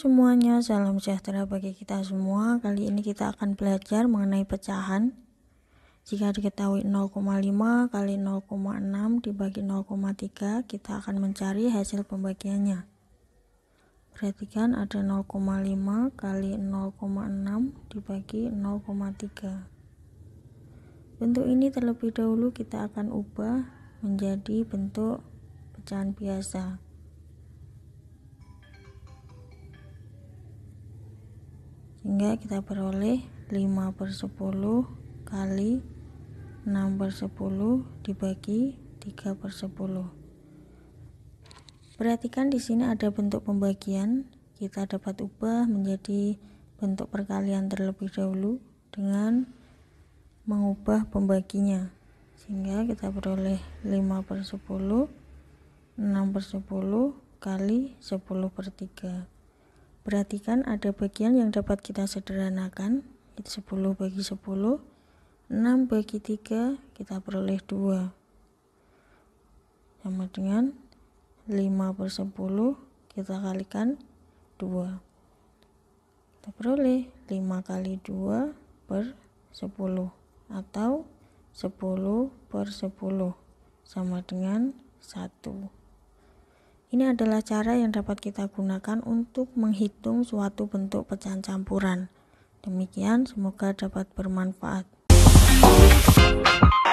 semuanya, salam sejahtera bagi kita semua. Kali ini kita akan belajar mengenai pecahan. Jika diketahui 0,5 kali 0,6 dibagi 0,3, kita akan mencari hasil pembagiannya. Perhatikan ada 0,5 kali 0,6 dibagi 0,3. Bentuk ini terlebih dahulu kita akan ubah menjadi bentuk pecahan biasa. Sehingga kita peroleh 5/10 kali 6/10 dibagi 3/10. Perhatikan di sini ada bentuk pembagian, kita dapat ubah menjadi bentuk perkalian terlebih dahulu dengan mengubah pembaginya. Sehingga kita peroleh 5/10, 6/10 kali 10/3. Perhatikan ada bagian yang dapat kita sederhanakan, itu 10 bagi 10, 6 bagi 3, kita peroleh 2. Sama dengan 5/10, kita kalikan 2. Kita peroleh 5 kali 2/10 atau 10/10 sama dengan 1. Ini adalah cara yang dapat kita gunakan untuk menghitung suatu bentuk pecahan campuran. Demikian, semoga dapat bermanfaat.